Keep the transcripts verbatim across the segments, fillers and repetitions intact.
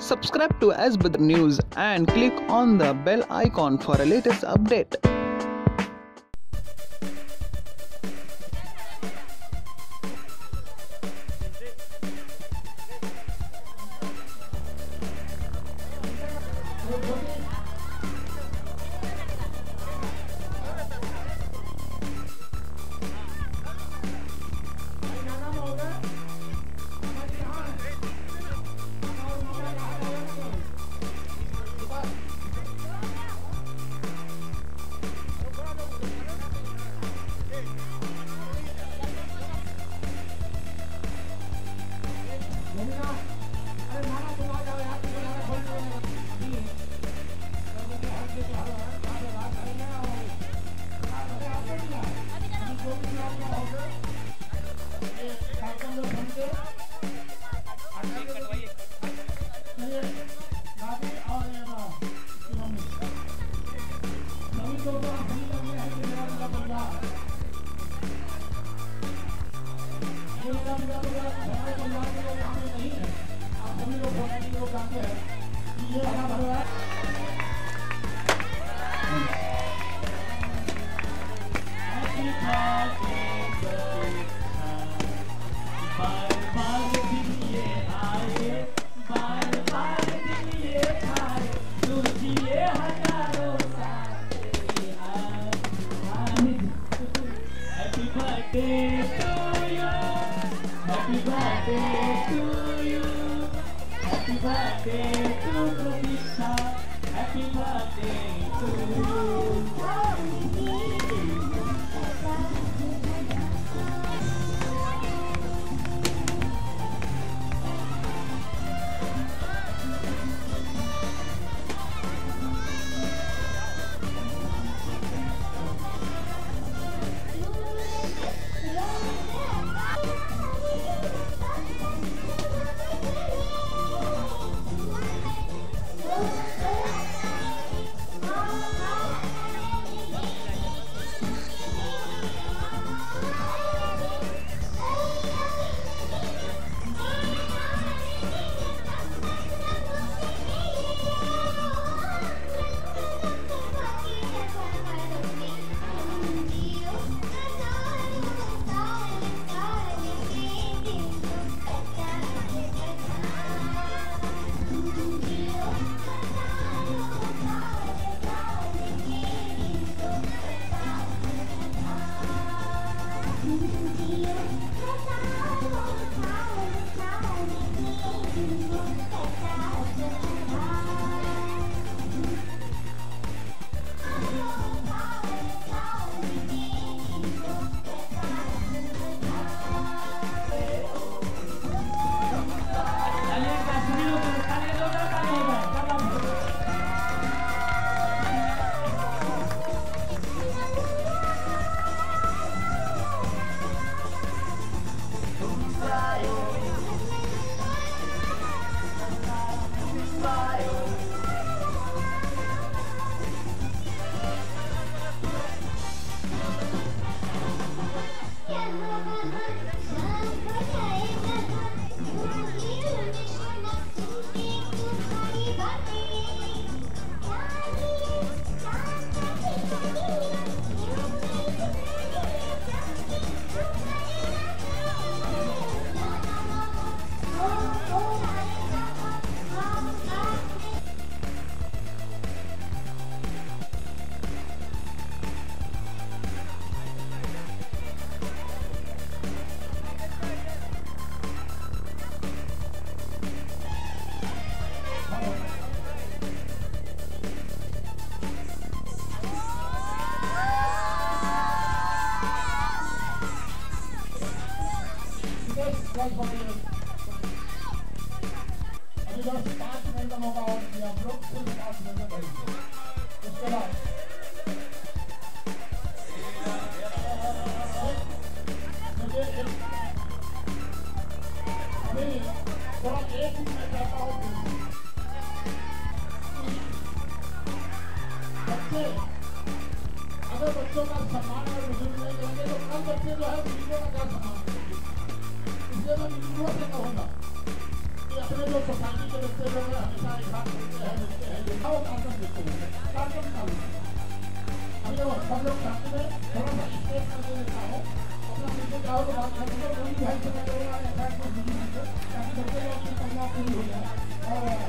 Subscribe to S B News and click on the bell icon for a latest update. अभी बस पाँच minute का मौका और दिया आप लोग फिर पाँच मिनट में बैठिए उसके बाद अभी थोड़ा एक मिनट में कहता हूँ बच्चे अगर बच्चों का सम्मान और बुजुर्ग नहीं करेंगे तो कल बच्चे जो है बुजुर्गों का क्या सम्मान करेंगे, इसलिए मैं बुजुर्गों से कहूँगा कि अपने जो सोसाइटी के बच्चे लोग हैं हमेशा एक साथ मिलते हैं मिलते हैं देखा वो कार्यक्रम देखते हैं कार्यक्रम चालू है। अभी जब सब लोग चाहते हैं थोड़ा सा स्टेज करके देता हूँ अपना मिलकर जाओ तो बात करते हैं वही भाई से मैं बोलूँगा ऐसा कुछ नहीं है ताकि बच्चे लोग की कमियाँ पूरी हो जाए। और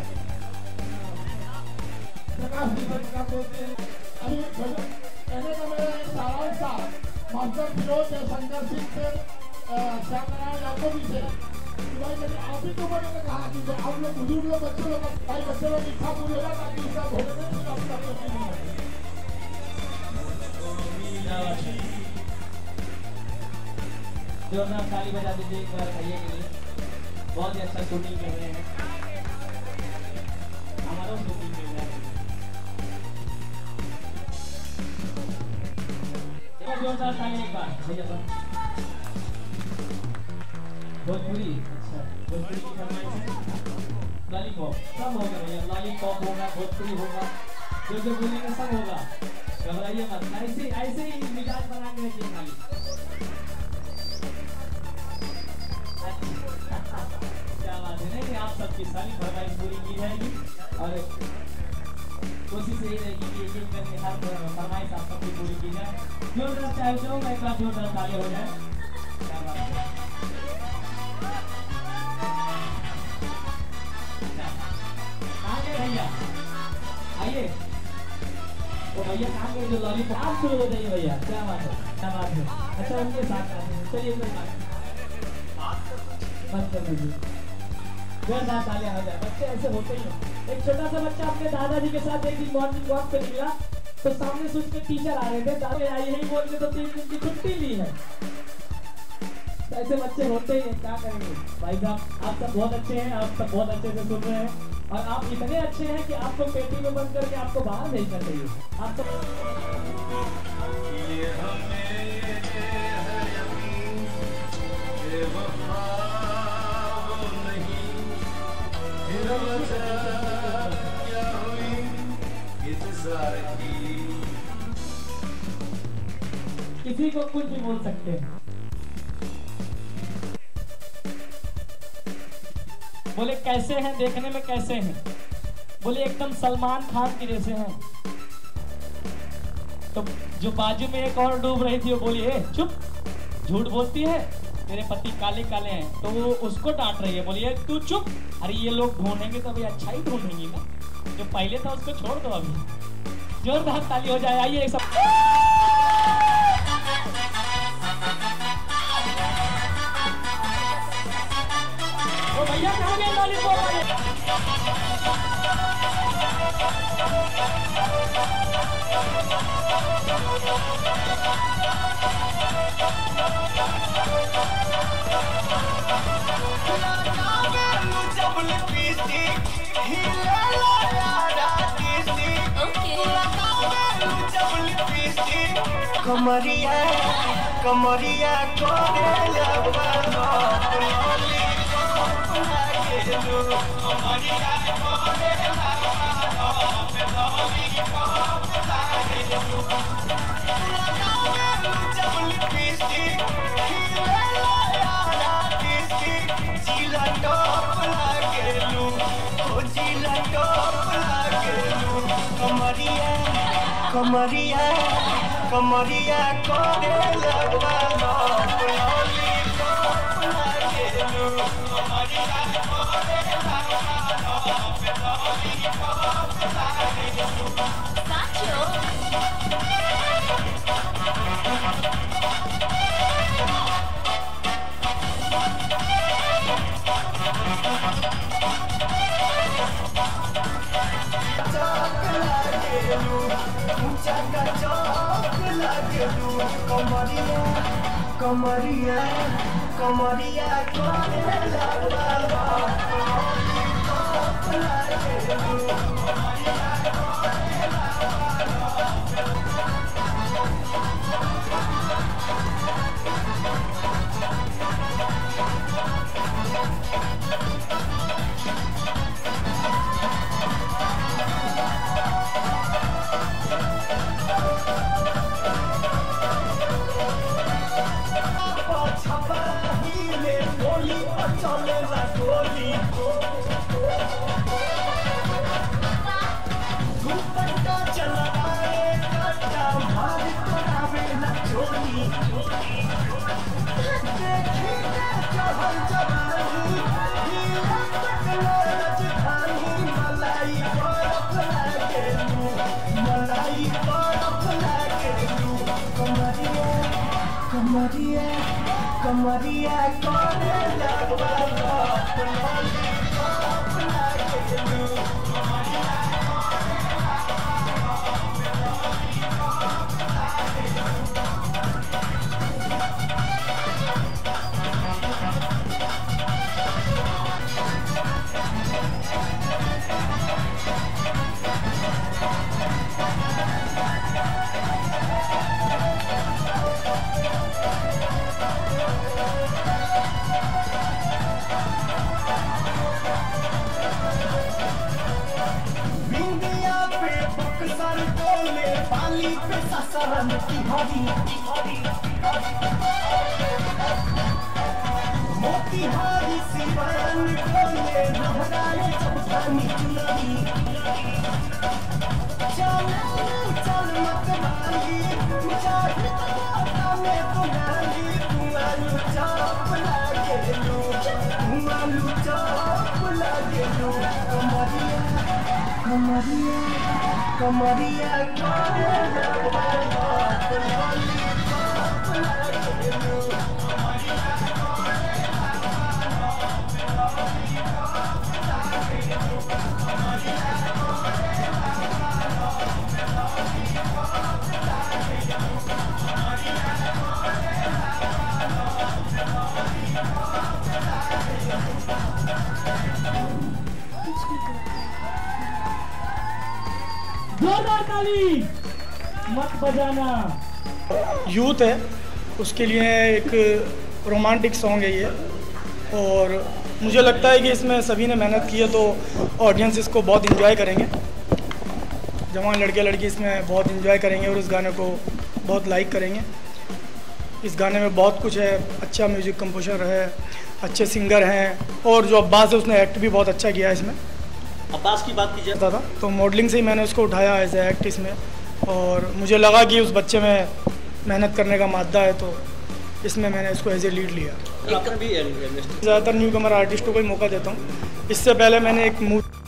प्रकाश जी प्रकाश देते हैं अभी कहने का मेरा एक सारांश था मास्टर फिरोज शंकर सिंह से श्याम नारायण यादव जी से भाई मैंने आप ही तो मैंने कहा कि आप लोग बुजुर्ग लोग बच्चे लोग भाई बच्चे लोग इच्छा पूरी होगा ताकि इसका भोजन में आपका प्रति नहीं हो। जोरदार ताली बजा दीजिए एक बार भैया के लिए, बहुत ही अच्छा शूटिंग कर रहे हैं, हमारा शूटिंग कर रहे हैं। जोरदार ताली एक बार भैया पर। भोजपुरी, अच्छा भोजपुरी की फरमाइश है लॉलीपॉप, सब होगा भैया, लॉलीपॉप होगा, भोजपुरी होगा, जो जो बोलेंगे सब होगा, घबराइए मत, ऐसे ऐसे ही मिजाज बना के रखिए खाली। क्या बात है, नहीं आप सबकी सारी फरमाइश पूरी की जाएगी और कोशिश यही रहेगी कि एक एक करके हर फरमाइश आप सबकी पूरी की जाए। जोरदार चाहे चाहूँगा एक बार जोरदार ताली हो जाए। क्या बात है, आगे भैया आइए, वो भैया कहाँ गए जो लॉलीपॉप शुरू हो जाइए भैया, क्या बात है, क्या बात है, अच्छा उनके साथ चलिए कोई बात बंद कर दीजिए, जोरदार तालियां हो जाए। बच्चे ऐसे होते ही हैं। एक छोटा सा बच्चा अपने दादाजी के साथ एक दिन मॉर्निंग वॉक पे निकला तो सामने से उसके टीचर आ रहे थे, दादा आई यही बोल के तो तीन दिन की छुट्टी ली है। तो ऐसे बच्चे होते ही हैं, क्या करेंगे भाई साहब। आप सब बहुत अच्छे हैं, आप सब बहुत अच्छे से सुन रहे हैं और आप इतने अच्छे हैं कि आपको पेटी में बंद करके आपको बाहर भेजना चाहिए। आप सब किसी को कुछ भी बोल सकते हैं। बोले कैसे हैं, देखने में कैसे हैं? बोले एकदम सलमान खान के जैसे हैं। तो जो बाजू में एक और डूब रही थी वो बोली ए चुप, झूठ बोलती है, मेरे पति काले काले हैं। तो वो उसको डांट रही है, बोलिए तू चुप, अरे ये लोग ढूंढेंगे तो अभी अच्छा ही ढूंढेंगे ना, जो पहले था उसको छोड़ दो अभी। जोरदार ताली हो जाए, आइए सब। ओ भैया कहाँ गए लॉलीपॉप वाले? कमरिया कमरिया कोरेला बालो लोली कोरेलो कमरिया कोरेला बालो लोली कोरेलो जबली पीसी हिलेला यारा पीसी जिला टॉप लागेलू ओ जिला टॉप लागेलू कमरिया कमरिया कमरिया कोरेला बालो लोली कोरेलो कमरिया कोरेला बालो लोली कोरेलो साचो कमरिया कमरिया कमरिया कोरेला बालो लोली कोरेलो कमरिया कोरेला चले गोली कमरिया कमरिया करे लगवा लॉलीपॉप लागे लू सर डोले बाली पे ससरन की हरी मोतिहारी सिवान डोले लहराए चौथानी चुनरी चल चल मत माली मुझे तो में बुलाली कुआलू चाप लागे लो कुआलू चाप लागे लो कमरिया कमरिया कमरिया करे लगवा लॉलीपॉप लागे लू जोरदार ताली मत बजाना। यूथ है उसके लिए एक रोमांटिक सॉन्ग है ये, और मुझे लगता है कि इसमें सभी ने मेहनत की है तो ऑडियंस इसको बहुत इन्जॉय करेंगे। जवान लड़के लड़की इसमें बहुत इन्जॉय करेंगे और इस गाने को बहुत लाइक करेंगे। इस गाने में बहुत कुछ है, अच्छा म्यूज़िक कंपोजर है, अच्छे सिंगर हैं, और जो अब्बास है उसने एक्ट भी बहुत अच्छा किया है इसमें। अब्बास की बात कीजिए था तो मॉडलिंग से ही मैंने उसको उठाया एज ए एक्ट इसमें, और मुझे लगा कि उस बच्चे में मेहनत करने का मादा है तो इसमें मैंने इसको एज ए लीड लिया। भी ज़्यादातर न्यू कमर आर्टिस्टों को ही मौका देता हूँ। इससे पहले मैंने एक मूवी